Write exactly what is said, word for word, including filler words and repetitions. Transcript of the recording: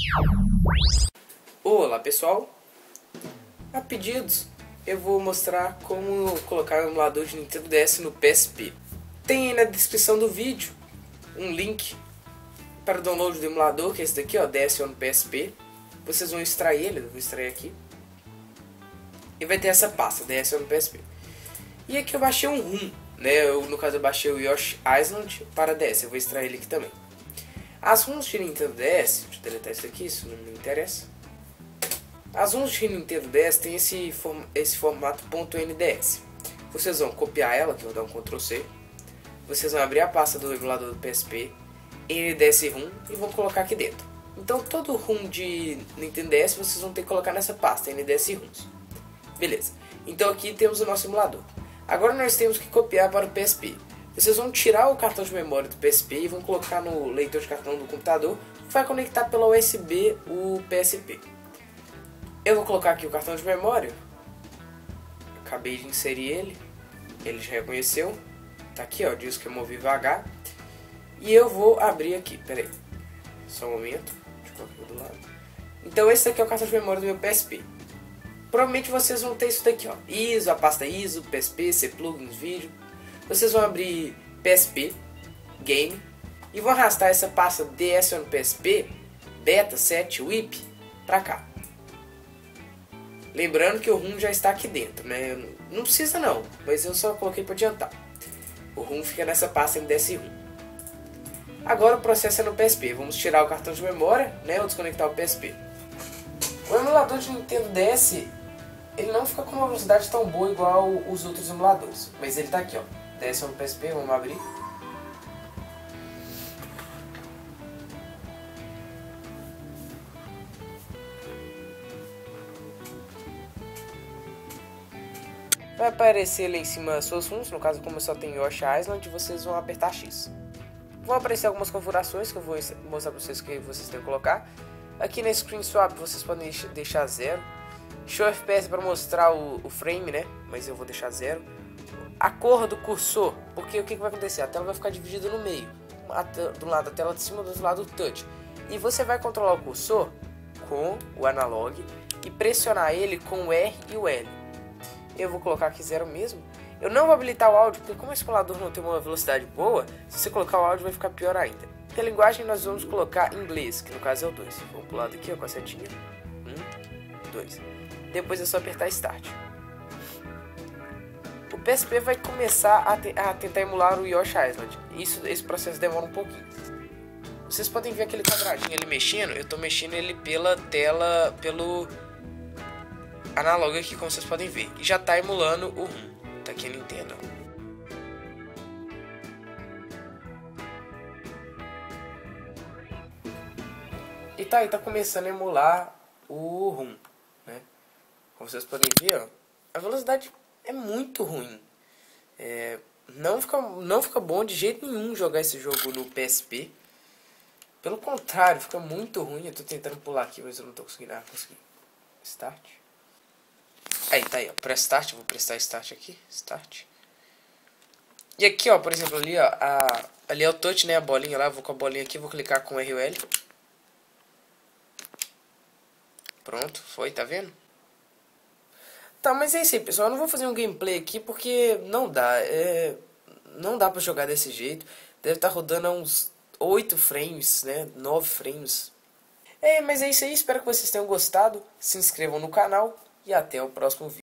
Olá pessoal, a pedidos eu vou mostrar como colocar o emulador de Nintendo D S no P S P. Tem aí na descrição do vídeo um link para o download do emulador, que é esse daqui, ó, D S no P S P. Vocês vão extrair ele, eu vou extrair aqui. E vai ter essa pasta, D S no P S P. E aqui eu baixei um ROM, né? Eu, no caso eu baixei o Yoshi Island para D S, eu vou extrair ele aqui também. As ROMs de Nintendo D S, deixa eu deletar isso aqui, isso não me interessa. As ROMs de Nintendo D S tem esse, form esse formato .nds. Vocês vão copiar ela, que eu vou dar um control C. Vocês vão abrir a pasta do emulador do P S P, N D S ROM, e vão colocar aqui dentro. Então todo ROM de Nintendo D S vocês vão ter que colocar nessa pasta, N D S ROMs. Beleza. Então aqui temos o nosso emulador. Agora nós temos que copiar para o P S P. Vocês vão tirar o cartão de memória do P S P e vão colocar no leitor de cartão do computador, que vai conectar pela U S B o P S P. Eu vou colocar aqui o cartão de memória. Acabei de inserir ele. Ele já reconheceu. Tá aqui, ó, diz que é movível H. E eu vou abrir aqui, peraí. Só um momento. Deixa eu colocar do lado. Então esse aqui é o cartão de memória do meu P S P. Provavelmente vocês vão ter isso daqui, ó. I S O, a pasta I S O, P S P, C Plugins, vídeo. Vocês vão abrir P S P, Game. E vão arrastar essa pasta D S no P S P, Beta, sete, W I P, pra cá. Lembrando que o ROM já está aqui dentro, né? Não precisa não, mas eu só coloquei para adiantar. O ROM fica nessa pasta N D S ROM. Agora o processo é no P S P. Vamos tirar o cartão de memória, né? Ou desconectar o P S P. O emulador de Nintendo D S, ele não fica com uma velocidade tão boa igual os outros emuladores. Mas ele tá aqui, ó. D S no P S P, vamos abrir. Vai aparecer lá em cima as suas ROMs, no caso como eu só tenho Yoshi Island, vocês vão apertar X. Vão aparecer algumas configurações que eu vou mostrar para vocês que vocês têm que colocar. Aqui na Screen Swap vocês podem deixar zero. Show F P S para mostrar o, o frame, né? Mas eu vou deixar zero. A cor do cursor, porque o que, que vai acontecer? A tela vai ficar dividida no meio. Do lado a tela de cima, do outro lado o touch. E você vai controlar o cursor com o analog e pressionar ele com o R e o L. Eu vou colocar aqui zero mesmo. Eu não vou habilitar o áudio, porque como esse emulador não tem uma velocidade boa, se você colocar o áudio vai ficar pior ainda. E a linguagem nós vamos colocar inglês, que no caso é o dois. Vamos pro lado aqui, ó, com a setinha. um, dois. Depois é só apertar Start. O P S P vai começar a, te a tentar emular o Yoshi Island. Isso, esse processo demora um pouquinho. Vocês podem ver aquele quadradinho ali mexendo. Eu estou mexendo ele pela tela, pelo analógico aqui, como vocês podem ver. E já está emulando o ROM. Tá aqui a Nintendo. E tá aí, tá começando a emular o ROM, né? Como vocês podem ver, ó, a velocidade é muito ruim. É, não, fica, não fica bom de jeito nenhum jogar esse jogo no P S P. Pelo contrário, fica muito ruim. Eu tô tentando pular aqui, mas eu não tô conseguindo. Ah, consegui. Start. Aí, tá aí, ó. Press Start. Vou prestar Start aqui. Start. E aqui, ó, por exemplo, ali, ó. A, ali é o touch, né? A bolinha lá. Eu vou com a bolinha aqui. Vou clicar com R e L. Pronto. Foi, tá vendo? Tá, mas é isso aí, pessoal. Eu não vou fazer um gameplay aqui porque não dá. É, não dá pra jogar desse jeito. Deve estar rodando a uns oito frames, né? nove frames. É, mas é isso aí. Espero que vocês tenham gostado. Se inscrevam no canal. E até o próximo vídeo.